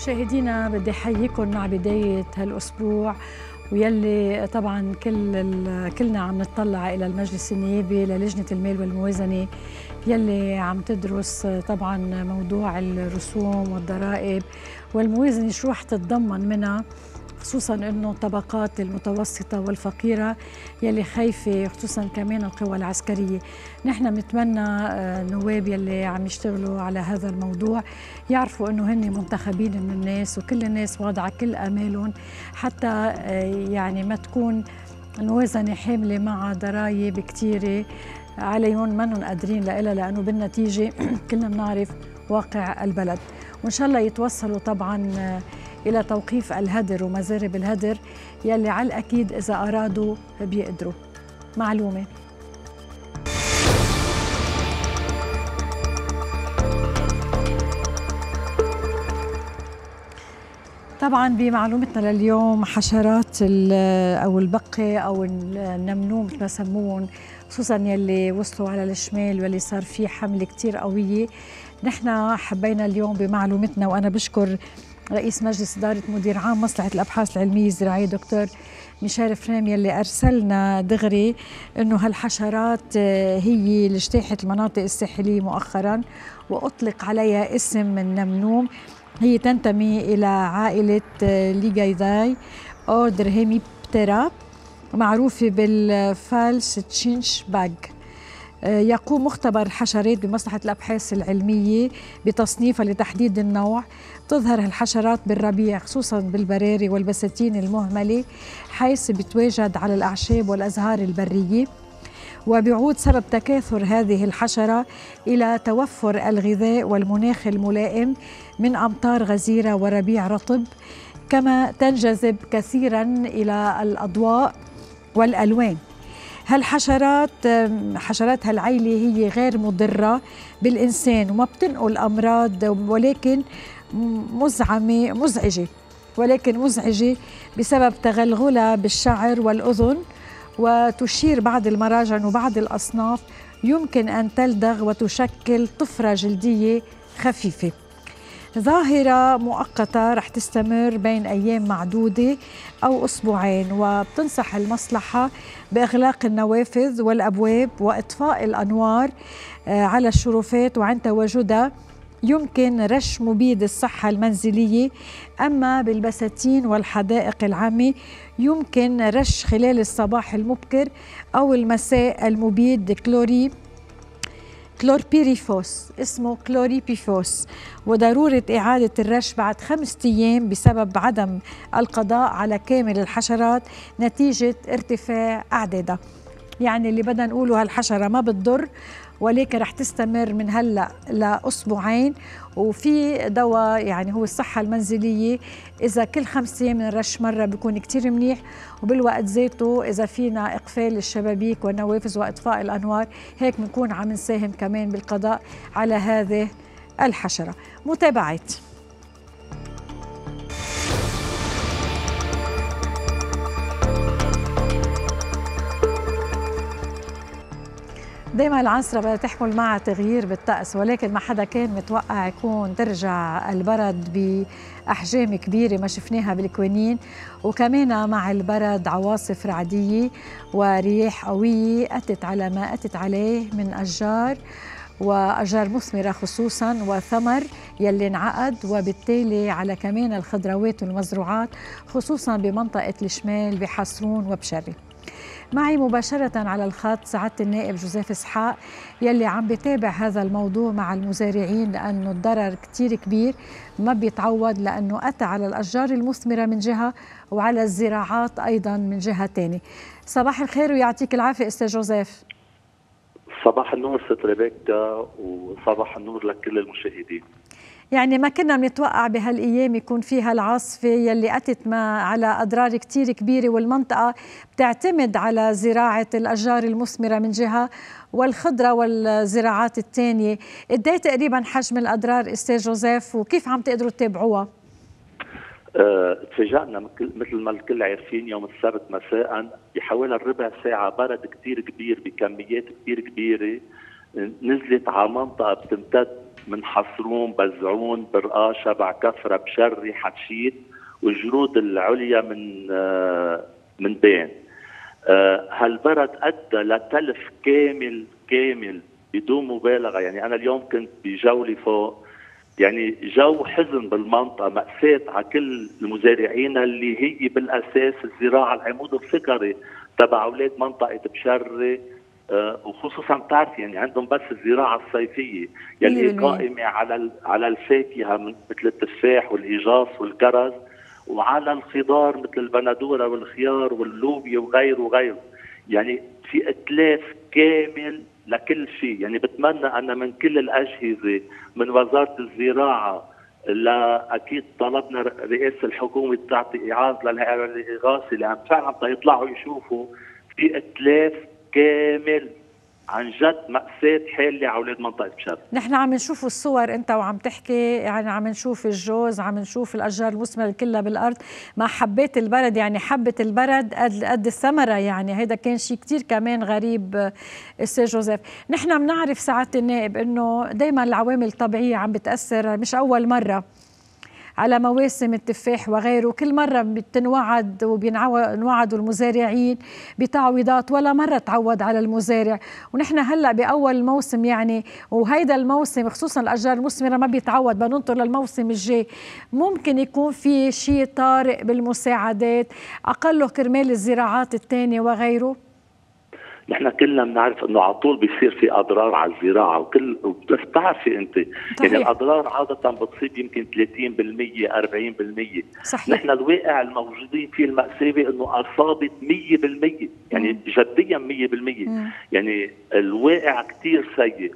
مشاهدينا بدي احييكم مع بداية هالأسبوع ويلي طبعا كلنا عم نطلع إلى المجلس النيابي للجنة المال والموازنة يلي عم تدرس طبعا موضوع الرسوم والضرائب والموازنة شو رح تتضمن منها، خصوصا انه الطبقات المتوسطه والفقيره يلي خايفه، خصوصا كمان القوى العسكريه. نحن بنتمنى النواب يلي عم يشتغلوا على هذا الموضوع يعرفوا انه هن منتخبين من الناس وكل الناس واضعه كل امالهم حتى يعني ما تكون الموازنه حامله مع ضرائب كثيره عليهم منهم قادرين لها، لانه بالنتيجه كلنا بنعرف واقع البلد. وان شاء الله يتوصلوا طبعا إلى توقيف الهدر ومزارب الهدر يلي على الأكيد إذا أرادوا بيقدروا. معلومة طبعا بمعلومتنا لليوم حشرات أو البقة أو النمنوم مثل ما سموهم، خصوصا يلي وصلوا على الشمال واللي صار فيه حملة كتير قوية. نحن حبينا اليوم بمعلومتنا، وأنا بشكر رئيس مجلس إدارة مدير عام مصلحة الأبحاث العلمية الزراعية دكتور ميشيل فريم يلي أرسلنا دغري إنه هالحشرات هي اللي اجتاحت المناطق الساحلية مؤخرا وأطلق عليها اسم النمنوم. هي تنتمي إلى عائلة ليجايداي أوردر هيميبتيرا، معروفة بالفالس تشينش باج. يقوم مختبر الحشرات بمصلحة الأبحاث العلمية بتصنيفها لتحديد النوع. تظهر الحشرات بالربيع خصوصا بالبراري والبساتين المهملة، حيث بتواجد على الأعشاب والأزهار البرية، وبيعود سبب تكاثر هذه الحشرة إلى توفر الغذاء والمناخ الملائم من أمطار غزيرة وربيع رطب، كما تنجذب كثيرا إلى الأضواء والألوان. هالحشرات حشرات هالعيلة هي غير مضرة بالإنسان وما بتنقل أمراض، ولكن مزعجة بسبب تغلغلها بالشعر والأذن، وتشير بعض المراجع وبعض الأصناف يمكن أن تلدغ وتشكل طفرة جلدية خفيفة. ظاهرة مؤقتة رح تستمر بين أيام معدودة أو أسبوعين، وبتنصح المصلحة بإغلاق النوافذ والأبواب وإطفاء الأنوار على الشرفات، وعند تواجدها يمكن رش مبيد الصحة المنزلية. أما بالبساتين والحدائق العامة يمكن رش خلال الصباح المبكر أو المساء المبيد كلوربيريفوس، اسمه كلوريبيفوس، وضرورة إعادة الرش بعد 5 أيام بسبب عدم القضاء على كامل الحشرات نتيجة ارتفاع أعدادها. يعني اللي بدنا نقوله هالحشرة ما بتضر، ولكن رح تستمر من هلأ لأسبوعين، وفي دواء يعني هو الصحة المنزلية إذا كل 5 أيام نرش مرة بيكون كتير منيح، وبالوقت ذاته إذا فينا إقفال الشبابيك والنوافذ وإطفاء الأنوار هيك بنكون عم نساهم كمان بالقضاء على هذه الحشرة. متابعة دايما العنصرة بدها تحمل معها تغيير بالطقس، ولكن ما حدا كان متوقع يكون ترجع البرد بأحجام كبيرة ما شفناها بالكوانين، وكمان مع البرد عواصف رعدية ورياح قوية أتت على ما أتت عليه من أشجار وأشجار مثمرة خصوصا وثمر يلي انعقد، وبالتالي على كمان الخضروات والمزروعات خصوصا بمنطقة الشمال بحصرون وبشري. معي مباشرة على الخط سعادة النائب جوزيف إسحاق يلي عم بيتابع هذا الموضوع مع المزارعين، لأنه الضرر كتير كبير ما بيتعوض، لأنه أتى على الأشجار المثمرة من جهة وعلى الزراعات أيضا من جهة تانية. صباح الخير ويعطيك العافية أستاذ جوزيف. صباح النور ست ريبيكا، وصباح النور لكل المشاهدين. يعني ما كنا بنتوقع بهالأيام يكون فيها العاصفة يلي أتت على أضرار كتير كبيرة، والمنطقة بتعتمد على زراعة الأشجار المثمرة من جهة والخضرة والزراعات الثانية. قد ايه تقريبا حجم الأضرار أستاذ جوزيف، وكيف عم تقدروا تتابعوها؟ تفاجأنا مثل ما الكل عارفين يوم السبت مساء بحوالي ربع ساعة برد كتير كبير بكميات كتير كبيرة نزلت على منطقة بتمتد من حصروم، بزعون، برقا، شبع كفرة، بشري، حتشيت، والجرود العليا من بين. هالبرد ادى لتلف كامل بدون مبالغه. يعني انا اليوم كنت بجولي فوق، يعني جو حزن بالمنطقه، مأساة على كل المزارعين اللي هي بالاساس الزراعه العمود الفقري تبع اولاد منطقه بشري. وخصوصا بتعرف يعني عندهم بس الزراعه الصيفيه يلي قائمه على الفاكهه مثل التفاح والايجاص والكرز، وعلى الخضار مثل البندوره والخيار واللوبيا وغيره. يعني في اتلاف كامل لكل شيء. يعني بتمنى أن من كل الأجهزة، من وزارة الزراعة، لا أكيد طلبنا رئاسة الحكومة تعطي إعاز للإغاثة، لأن فعلا يطلعوا يشوفوا في اتلاف كامل. عن جد مأساة حالة على أولاد منطقة بشر. نحن عم نشوف الصور انت وعم تحكي، يعني عم نشوف الجوز، عم نشوف الاشجار المثمره كلها بالارض مع حبات البرد. يعني حبه البرد قد الثمره، يعني هيدا كان شيء كثير كمان غريب استاذ جوزيف. نحن بنعرف سعاده النائب انه دائما العوامل الطبيعيه عم بتاثر، مش اول مره، على مواسم التفاح وغيره. كل مرة بتنوعد وبينوعدوا المزارعين بتعويضات، ولا مرة تعوض على المزارع. ونحن هلأ بأول موسم يعني، وهيدا الموسم خصوصا الأشجار المثمرة ما بيتعوض، بننطر للموسم الجاي. ممكن يكون في شيء طارئ بالمساعدات أقله كرمال الزراعات الثانية وغيره. نحن كلنا بنعرف انه على طول بيصير في اضرار على الزراعه، بس بتعرفي انت يعني الاضرار عاده بتصيب يمكن 30% 40%. صحيح. نحن الواقع الموجودين فيه المأساوي انه اصابت 100%، يعني جديا 100%. يعني الواقع كثير سيء.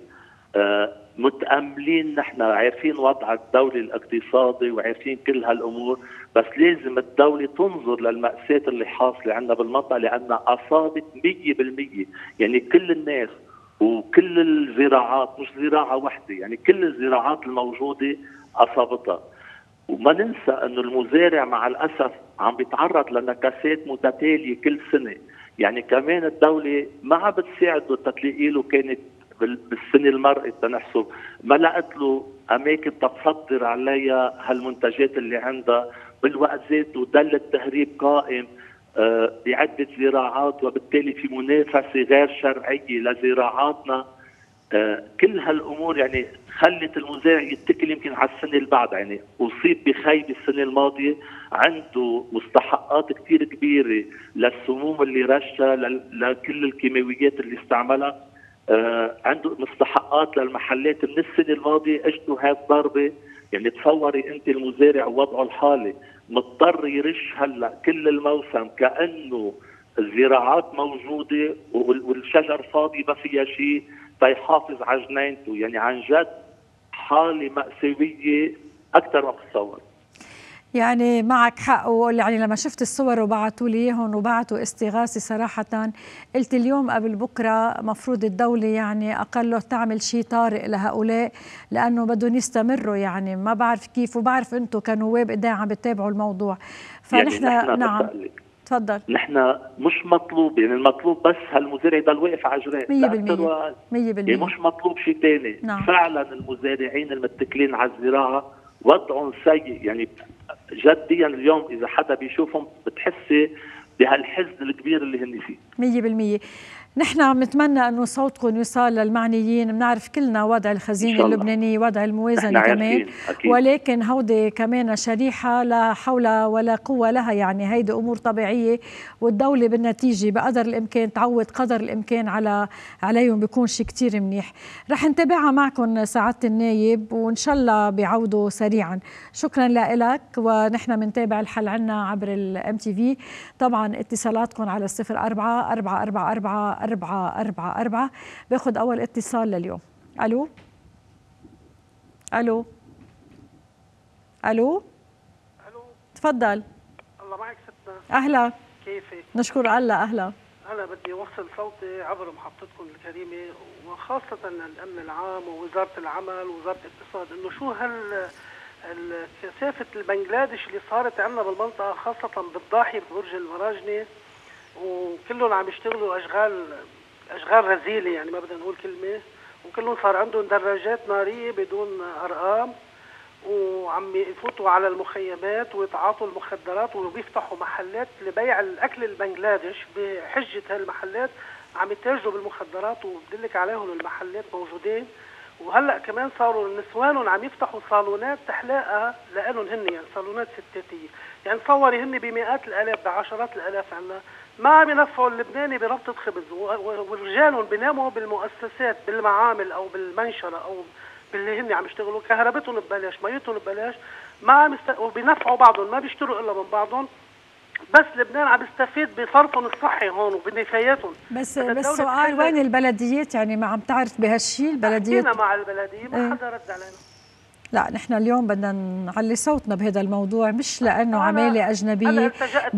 متأملين، نحن عارفين وضع الدولي الاقتصادي وعارفين كل هالامور، بس لازم الدولة تنظر للمأساة اللي حاصلة عندنا بالمنطقة، لأنها أصابت 100%. يعني كل الناس وكل الزراعات، مش زراعة واحدة، يعني كل الزراعات الموجودة أصابتها. وما ننسى أنه المزارع مع الأسف عم بيتعرض لنكسات متتالية كل سنة. يعني كمان الدولة ما عم بتساعده تتلاقي له، كانت بالسنه المرقت تنحسب ما لقت له اماكن تصدر عليها هالمنتجات اللي عندها بالوقت ذاته. دل التهريب قائم بعده زراعات، وبالتالي في منافسه غير شرعيه لزراعاتنا. كل هالامور يعني خلت المزارع يتكل يمكن على السنه اللي بعدها. يعني اصيب بخيبه السنه الماضيه، عنده مستحقات كثير كبيره للسموم اللي رشها، لكل الكيماويات اللي استعملها. عنده مستحقات للمحلات من السنه الماضيه، اجته هاي الضربه. يعني تصوري انت المزارع وضعه الحالي مضطر يرش هلا كل الموسم كانه الزراعات موجوده والشجر فاضي ما فيها شيء تيحافظ على جنينته. يعني عن جد حاله مأساويه اكثر ما بتصور. يعني معك حق. يعني لما شفت الصور وبعتوا لي اياهم وبعتوا استغاثه، صراحه قلت اليوم قبل بكره مفروض الدوله يعني اقله تعمل شيء طارئ لهؤلاء، لانه بدهم يستمروا. يعني ما بعرف كيف، وبعرف انتم كنواب قد ايه عم بتتابعوا الموضوع. فنحن يعني نعم تفضل. نحن مش مطلوب، يعني المطلوب بس هالمزارع يضل واقف على جراه 100%. يعني مش مطلوب شيء ثاني. نعم. فعلا المزارعين المتكلين على الزراعه وضعهم سيء. يعني جديا اليوم اذا حدا بيشوفهم بتحسي بهالحزن الكبير اللي هن فيه. 100%. نحن عم نتمنى انه صوتكم يوصل للمعنيين. بنعرف كلنا وضع الخزينه اللبنانيه، وضع الموازنه كمان، ولكن هودي كمان شريحه لا حول ولا قوه لها. يعني هيدي امور طبيعيه، والدوله بالنتيجه بقدر الامكان تعوض قدر الامكان عليهم، بيكون شيء كثير منيح. رح نتابعها معكم سعاده النايب، وان شاء الله بيعودوا سريعا. شكرا لك، ونحن بنتابع الحل عنا عبر الام تي في. طبعا اتصالاتكم على 04-444-444. باخذ اول اتصال لليوم. الو الو الو الو تفضل. الله معك ستنا. اهلا، كيفك؟ نشكر الله. اهلا. انا بدي اوصل صوتي عبر محطتكم الكريمه، وخاصه الامن العام ووزاره العمل ووزاره الاقتصاد، انه شو كثافه البنغلاديش اللي صارت عندنا بالمنطقه، خاصه بالضاحيه ببرج المراجنه، وكلهم عم يشتغلوا اشغال رذيله، يعني ما بدنا نقول كلمه، وكلهم صار عندهم دراجات ناريه بدون ارقام، وعم يفوتوا على المخيمات ويتعاطوا المخدرات، وبيفتحوا محلات لبيع الاكل البنغلاديش بحجه هالمحلات عم يتاجروا بالمخدرات، وبدلك عليهم المحلات موجودين. وهلا كمان صاروا نسوانهم عم يفتحوا صالونات تحلاقه لهم هن، يعني صالونات ستاتيه، يعني تصوري هن بمئات الالاف بعشرات الالاف عنا، ما عم ينفعوا اللبناني بربطه خبز، ورجالهم بيناموا بالمؤسسات بالمعامل او بالمنشره او باللي هن عم يشتغلوا، كهربتهم ببلاش، ميتهم ببلاش، ما عم وبينفعوا بعضهم، ما بيشتروا الا من بعضهم. بس لبنان عم يستفيد بصرفهم الصحي هون وبنفاياتهم. بس سؤال، وين البلديات؟ يعني ما عم تعرف بهالشيء البلديات؟ حكينا مع البلديه ما حدا رد علينا. لا نحن اليوم بدنا نعلي صوتنا بهذا الموضوع، مش لانه عماله اجنبيه،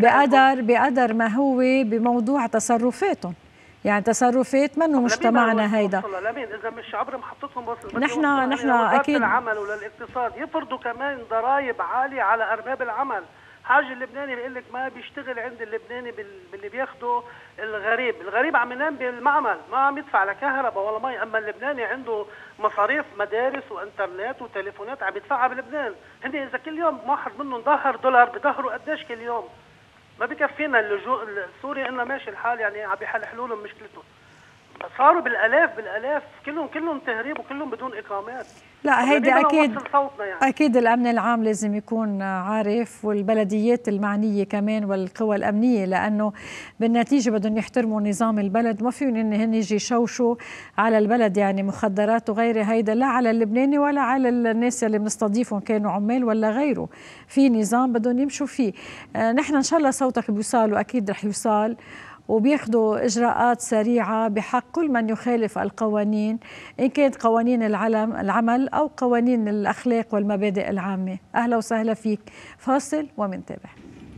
بقدر ما هو بموضوع تصرفاتهم، يعني تصرفات منه مجتمعنا هيدا. لمين اذا مش عبر محطتهم نحن اكيد العمل وللاقتصاد يفرضوا كمان ضرائب عاليه على ارباب العمل. حاجه اللبناني بيقول لك ما بيشتغل عند اللبناني باللي بياخده الغريب عم ينام بالمعمل، ما عم يدفع لا كهرباء ولا مي، اما اللبناني عنده مصاريف مدارس وانترنت وتليفونات عم يدفعها بلبنان. هن اذا كل يوم واحد منهم ظهر دولار بظهروا قديش كل يوم؟ ما بكفينا اللجوء السوري انه ماشي الحال، يعني عم يحلوا لهم مشكلتهم. صاروا بالالاف كلهم تهريب وكلهم بدون اقامات. لا هيدي اكيد يعني. اكيد الامن العام لازم يكون عارف، والبلديات المعنيه كمان والقوى الامنيه، لانه بالنتيجه بدهم يحترموا نظام البلد، ما فيهم هن يجي يشوشوا على البلد، يعني مخدرات وغيرها، هيدا لا على اللبناني ولا على الناس اللي بنستضيفهم كانوا عمال ولا غيره، في نظام بدهم يمشوا فيه. نحن ان شاء الله صوتك بيوصل، واكيد رح يوصل، وبياخذوا إجراءات سريعة بحق كل من يخالف القوانين، إن كانت قوانين العمل أو قوانين الأخلاق والمبادئ العامة. أهلا وسهلا فيك. فاصل ومنتابع.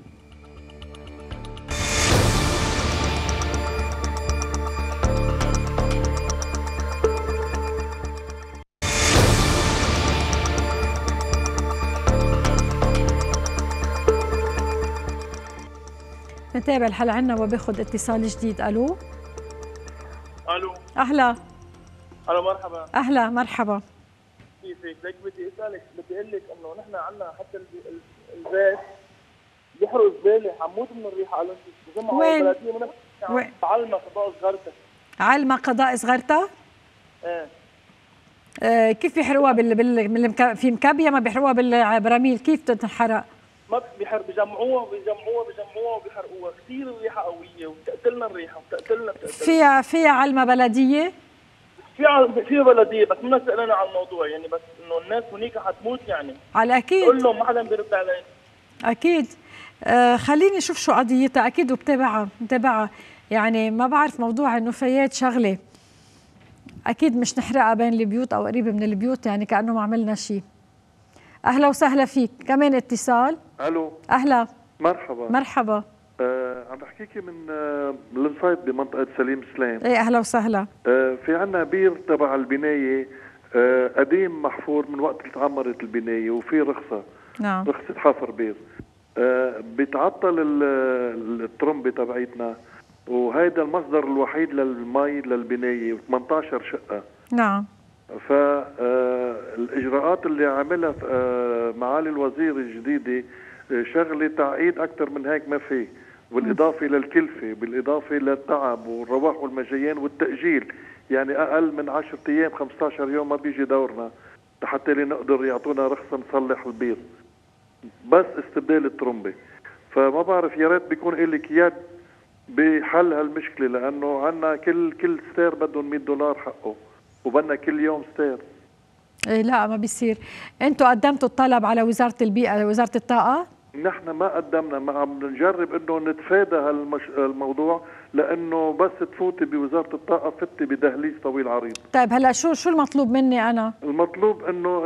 نتابع الحلقة عنا وباخد اتصال جديد. الو اهلا. الو مرحبا. اهلا مرحبا. كيفك؟ ليك بدي اسالك، بدي اقول لك انه نحن عندنا حتى البيت بيحرقوا زباله، حموت من الريحه. قالوا انت بجمعوا البلديه من علمة قضاء صغرتها. علمة قضاء صغرتها؟ كيف بيحرقوها في مكبيه؟ ما بيحرقوها بالبراميل؟ كيف تنحرق؟ ما بيجمعوها وبيحرقوها. كثير الريحه قويه وبتقتلنا الريحه وبتقتلنا. فيها علمة بلديه؟ في بلديه، بس ما سالنا عن الموضوع، يعني بس انه الناس هنيك حتموت يعني. على اكيد. قول لهم ما حدا بيرد علينا. اكيد. خليني اشوف شو قضيتها اكيد وبتابعها. يعني ما بعرف موضوع النفايات شغله اكيد مش نحرقها بين البيوت او قريبه من البيوت، يعني كانه ما عملنا شيء. اهلا وسهلا فيك. كمان اتصال. الو اهلا مرحبا. مرحبا. عم بحكيكي من الانصايد بمنطقه سليم سلام. ايه اهلا وسهلا. في عنا بير تبع البنايه قديم محفور من وقت اللي تعمرت البنايه، وفي رخصه. نعم. رخصه حفر بير. بيتعطل الترمبه تبعيتنا، وهيدا المصدر الوحيد للمي للبنايه، 18 شقه. نعم. فالإجراءات اللي عملها معالي الوزير الجديدة شغلة تعقيد أكثر من هيك ما في، بالإضافة للكلفة، بالإضافة للتعب والرواح والمجيان والتأجيل، يعني أقل من 10 أيام 15 يوم ما بيجي دورنا حتى نقدر يعطونا رخصة نصلح البير، بس استبدال الترمبة. فما بعرف، يا ريت بيكون إلك يد بحل هالمشكلة، لأنه عنا كل ستير بدهم $100 حقه، وبدنا كل يوم ستير. إيه لا ما بيصير. انتوا قدمتوا الطلب على وزارة البيئة، وزارة الطاقة؟ نحن ما قدمنا، ما عم نجرب انه نتفادى هالموضوع، لانه بس تفوتي بوزارة الطاقة فتي بدهليز طويل عريض. طيب هلا شو المطلوب مني انا؟ المطلوب انه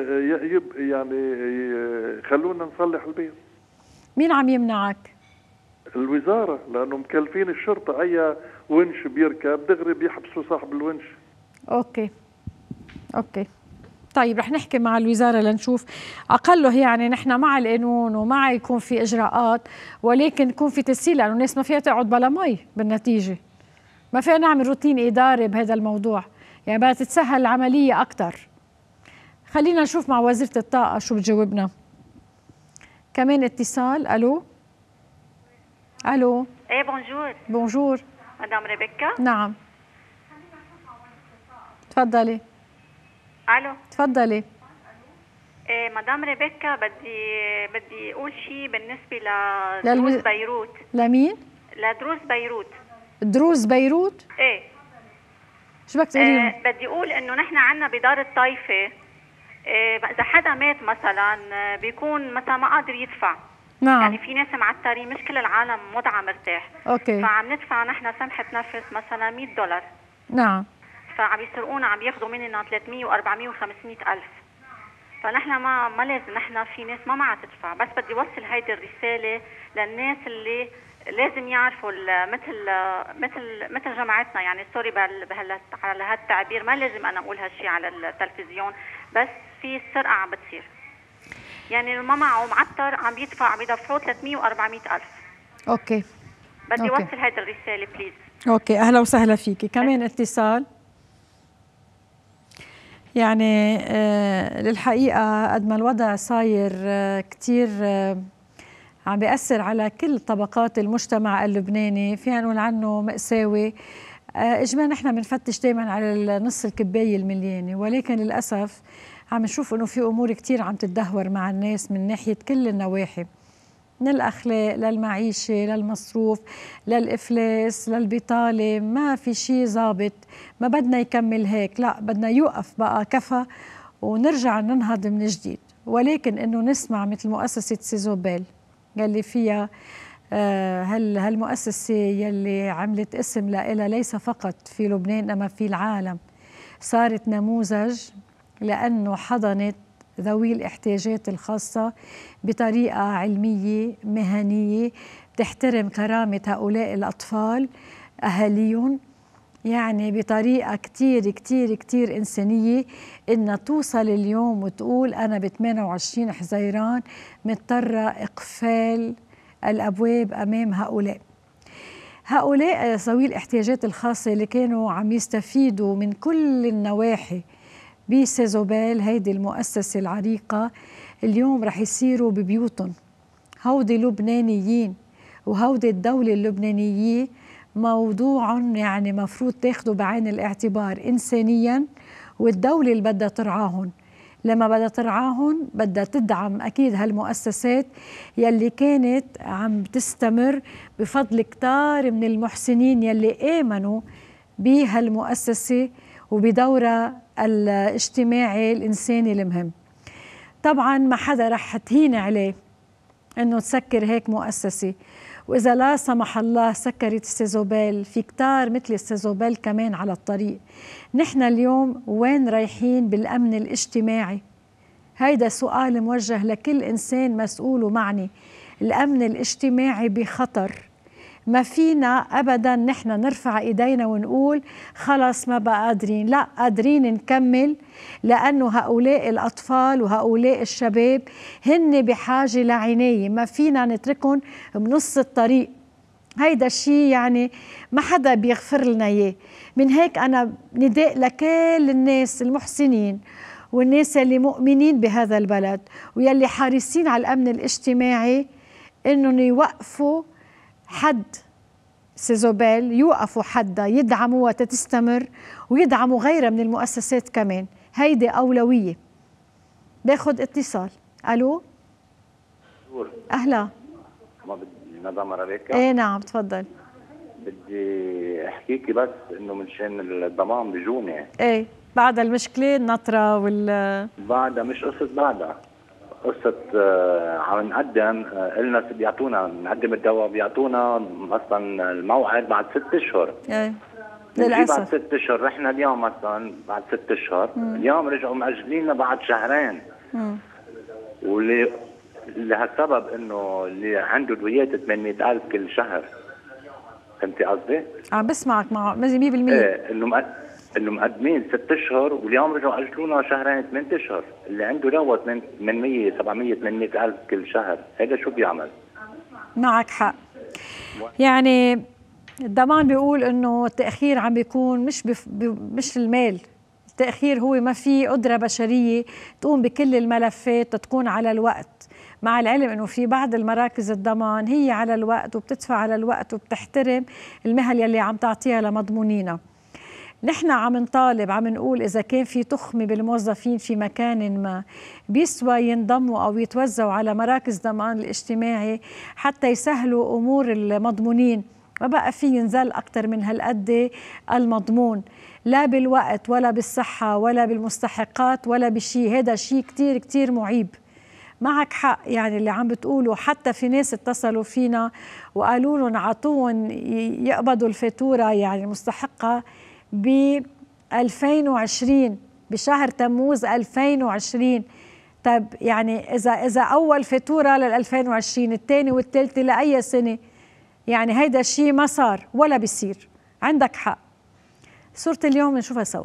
يعني خلونا نصلح البير. مين عم يمنعك؟ الوزارة، لانه مكلفين الشرطة، اي ونش بيركب دغري بيحبسوا صاحب الونش. اوكي طيب رح نحكي مع الوزارة لنشوف أقله، يعني نحن مع القانون ومع يكون في إجراءات، ولكن يكون في تسهيل، لأنه الناس ما فيها تقعد بلا مي بالنتيجة، ما فيها نعمل روتين إداري بهذا الموضوع. يعني بدها تتسهل العملية أكتر. خلينا نشوف مع وزيرة الطاقة شو بتجاوبنا. كمان اتصال. ألو. ألو. ايه بونجور. بونجور مدام ريبيكا. نعم تفضلي. الو تفضلي. إيه مدام ريبيكا، بدي اقول شيء بالنسبه لدروز بيروت. لمين؟ لدروز بيروت. دروز بيروت؟ ايه. شو بدك تقولي؟ بدي اقول انه نحن عندنا بدار الطائفه، اذا حدا مات مثلا بيكون مثلا ما قادر يدفع. نعم. يعني في ناس معترين، مش كل العالم وضعها مرتاح. اوكي. فعم ندفع نحن سمحه نفس مثلا $100. نعم. فعم يسرقونا، عم ياخذوا مننا 300 و400 و500 ألف. فنحن ما لازم، نحن في ناس ما معها تدفع. بس بدي وصل هيدي الرساله للناس اللي لازم يعرفوا مثل جماعتنا. يعني سوري على هالتعبير، ما لازم انا اقول هالشيء على التلفزيون، بس في السرقه عم بتصير. يعني اللي ما معه معتر عم يدفعوا 300 و400 ألف. اوكي. بدي وصل هيدي الرساله بليز. اوكي، اهلا وسهلا فيكي. كمان اتصال. يعني للحقيقة قد ما الوضع صاير كتير عم بيأثر على كل طبقات المجتمع اللبناني، فينا نقول عنه مأساوي. إجمالا نحن بنفتش دايما على النص الكباية المليانة، ولكن للأسف عم نشوف إنه في أمور كتير عم تتدهور مع الناس من ناحية كل النواحي، من الأخلاق للمعيشة للمصروف للإفلاس للبطالة. ما في شيء ظابط، ما بدنا يكمل هيك، لا بدنا يوقف بقى، كفى ونرجع ننهض من جديد. ولكن إنه نسمع مثل مؤسسة سيزوبيل يلي فيها هالمؤسسة يلي عملت اسم لها ليس فقط في لبنان إنما في العالم، صارت نموذج لأنه حضنت ذوي الاحتياجات الخاصة بطريقة علمية مهنية بتحترم كرامة هؤلاء الأطفال أهاليهم، يعني بطريقة كتير كتير كتير إنسانية، إنها توصل اليوم وتقول أنا ب 28 حزيران مضطرة إقفال الأبواب أمام هؤلاء ذوي الاحتياجات الخاصة اللي كانوا عم يستفيدوا من كل النواحي بسيزوبيل، هيدي المؤسسة العريقة. اليوم رح يصيروا ببيوتهم. هودي لبنانيين، وهودي الدولة اللبنانية موضوع يعني مفروض تاخدوا بعين الاعتبار إنسانيا، والدولة اللي بدها ترعاهم. لما بدها ترعاهم بدها تدعم أكيد هالمؤسسات يلي كانت عم تستمر بفضل كتار من المحسنين يلي آمنوا بهالمؤسسة وبدورها الاجتماعي الإنساني المهم. طبعا ما حدا رح تهين عليه إنه تسكر هيك مؤسسة، وإذا لا سمح الله سكرت السيزوبيل، في كتار مثل السيزوبيل كمان على الطريق. نحن اليوم وين رايحين بالأمن الاجتماعي؟ هيدا سؤال موجه لكل إنسان مسؤول ومعني. الأمن الاجتماعي بخطر. ما فينا أبدا نحن نرفع إيدينا ونقول خلص ما بقى قادرين، لا قادرين نكمل، لأنه هؤلاء الأطفال وهؤلاء الشباب هن بحاجة لعناية، ما فينا نتركهم بنص الطريق. هيدا الشيء يعني ما حدا بيغفر لنا إياه. من هيك أنا نداء لكل الناس المحسنين والناس اللي مؤمنين بهذا البلد ويلي حارسين على الأمن الاجتماعي إنهم يوقفوا حد سيزوبيل، يوقفوا حدا، يدعموا وتستمر، ويدعموا غيرها من المؤسسات كمان. هيدي أولوية. باخد اتصال. ألو. أهلا. مدام ريبيكا. ايه نعم تفضل. بدي احكيكي بس انه منشان الضمان بجوني. ايه بعد المشكلة النطرة بعدها مش قصة، بعدها قصة عم نقدم قلنا بيعطونا نقدم الدواء، بيعطونا مثلا الموعد بعد 6 أشهر. ايه للأسف بعد 6 أشهر. رحنا اليوم مثلا بعد 6 أشهر، اليوم رجعوا مأجليننا بعد 2 شهرين. لهالسبب انه اللي عنده دويات 800,000 كل شهر. فهمتي قصدي؟ عم بسمعك مع 100%. ايه انه مقدمين 6 اشهر واليوم رجعوا اجلونا شهرين 8 اشهر. اللي عنده دوت 800 700 800,000 كل شهر، هذا شو بيعمل؟ معك حق. يعني الضمان بيقول انه التاخير عم بيكون مش المال، التاخير هو ما في قدره بشريه تقوم بكل الملفات تكون على الوقت، مع العلم انه في بعض المراكز الضمان هي على الوقت وبتدفع على الوقت وبتحترم المهل يلي عم تعطيها لمضمونينا. نحن عم نطالب، عم نقول إذا كان في تخمة بالموظفين في مكان ما بيسوى ينضموا أو يتوزعوا على مراكز ضمان الاجتماعي حتى يسهلوا أمور المضمونين. ما بقى في ينزل أكتر من هالقد المضمون، لا بالوقت ولا بالصحة ولا بالمستحقات ولا بشي. هذا شيء كتير كتير معيب. معك حق يعني اللي عم بتقولوا، حتى في ناس اتصلوا فينا وقالوا لهم عطوهم يقبضوا الفاتورة يعني المستحقة ب 2020 بشهر تموز 2020. طب يعني إذا أول فاتورة لل 2020 الثاني والثالثة لأي سنة، يعني هيدا الشيء ما صار ولا بيصير. عندك حق. صورة اليوم نشوفها سوا.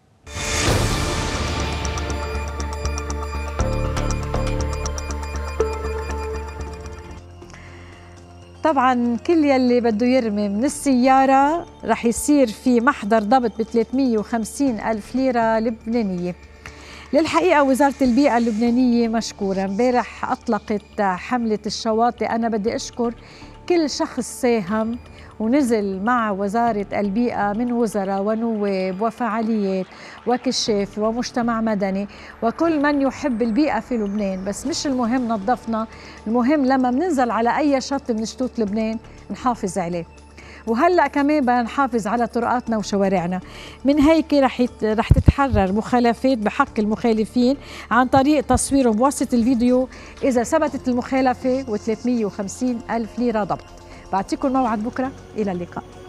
طبعا كل يلي بده يرمي من السيارة رح يصير في محضر ضبط ب 350,000 ليرة لبنانية. للحقيقة وزارة البيئة اللبنانية مشكورة، امبارح أطلقت حملة الشواطئ. أنا بدي أشكر كل شخص ساهم ونزل مع وزارة البيئة من وزراء ونواب وفعاليات وكشاف ومجتمع مدني وكل من يحب البيئة في لبنان. بس مش المهم نظفنا، المهم لما بننزل على أي شط من شطوط لبنان نحافظ عليه. وهلأ كمان بدنا نحافظ على طرقاتنا وشوارعنا. من هيك رح تتحرر مخالفات بحق المخالفين عن طريق تصويرهم بواسطة الفيديو إذا ثبتت المخالفة، و350,000 ليرة ضبط. بعطيكم موعد بكرة، إلى اللقاء.